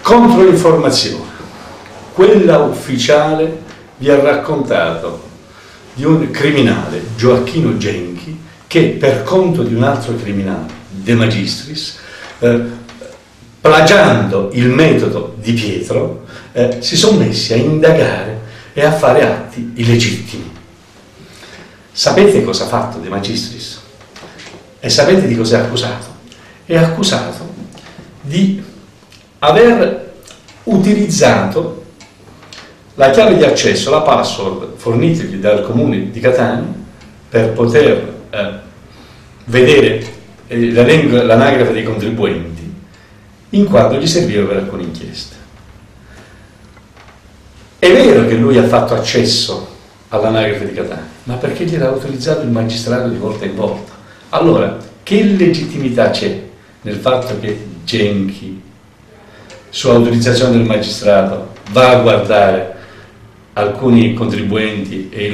Controinformazione. Quella ufficiale vi ha raccontato di un criminale, Gioacchino Genchi, che per conto di un altro criminale, De Magistris, plagiando il metodo di Pietro, si sono messi a indagare e a fare atti illegittimi. Sapete cosa ha fatto De Magistris? E sapete di cosa è accusato? È accusato di aver utilizzato la chiave di accesso, la password fornitigli dal comune di Catania per poter vedere l'anagrafe dei contribuenti, in quanto gli serviva per alcune inchieste. È vero che lui ha fatto accesso all'anagrafe di Catania, ma perché gliel'ha utilizzato il magistrato di volta in volta. Allora, che legittimità c'è nel fatto che Genchi, su autorizzazione del magistrato, va a guardare alcuni contribuenti e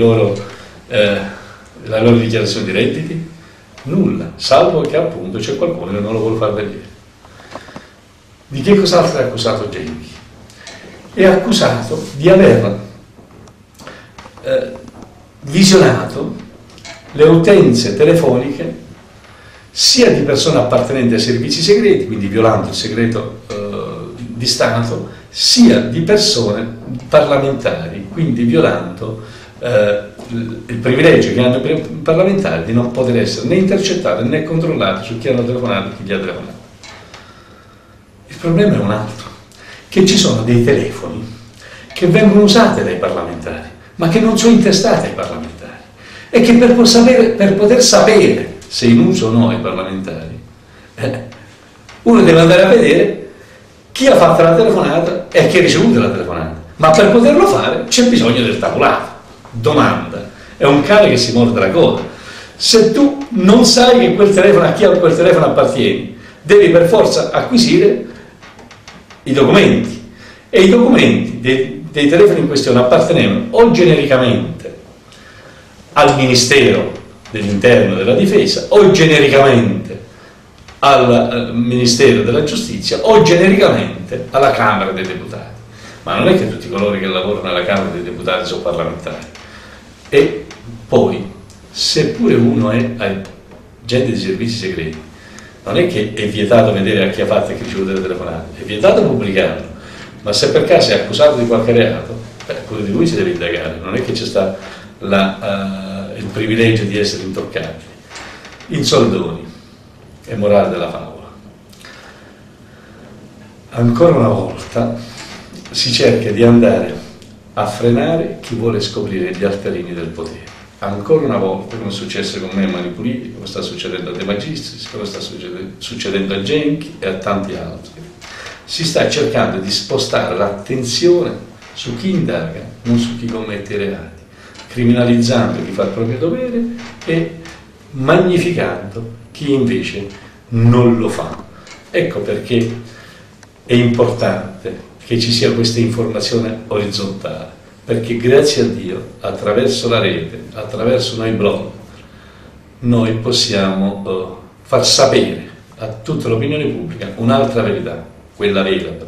la loro dichiarazione di redditi? Nulla, salvo che appunto c'è qualcuno che non lo vuole far vedere. Di che cos'altro è accusato Genchi? È accusato di aver visionato le utenze telefoniche sia di persone appartenenti ai servizi segreti, quindi violando il segreto di Stato, sia di persone parlamentari, quindi violando il privilegio che hanno i parlamentari di non poter essere né intercettati né controllati su chi hanno telefonato e chi gli ha telefonato. Il problema è un altro, che ci sono dei telefoni che vengono usati dai parlamentari, ma che non sono intestati ai parlamentari, e che per poter sapere se in uso o no ai parlamentari, uno deve andare a vedere chi ha fatto la telefonata e chi ha ricevuto la telefonata, ma per poterlo fare c'è bisogno del tabulato. Domanda, è un cane che si morde la coda. Se tu non sai che quel telefono, a chi quel telefono appartiene, devi per forza acquisire i documenti, e i documenti dei telefoni in questione appartenevano o genericamente al Ministero dell'Interno e della Difesa, o genericamente al Ministero della Giustizia, o genericamente alla Camera dei Deputati. Ma non è che tutti coloro che lavorano alla Camera dei Deputati sono parlamentari. E poi, seppure uno è agente di servizi segreti, non è che è vietato vedere a chi ha fatto e chi ha ricevuto le telefonate, è vietato pubblicarlo, ma se per caso è accusato di qualche reato, pure di lui si deve indagare, non è che c'è sta il privilegio di essere intoccabili. In soldoni, è morale della favola. Ancora una volta si cerca di andare a frenare chi vuole scoprire gli altarini del potere. Ancora una volta, come è successo con me a Mani Pulite, come sta succedendo a De Magistris, come sta succedendo a Genchi e a tanti altri, si sta cercando di spostare l'attenzione su chi indaga, non su chi commette i reati, criminalizzando chi fa il proprio dovere e magnificando chi invece non lo fa. Ecco perché è importante che ci sia questa informazione orizzontale, perché grazie a Dio, attraverso la rete, attraverso noi blog, noi possiamo far sapere a tutta l'opinione pubblica un'altra verità, quella vera.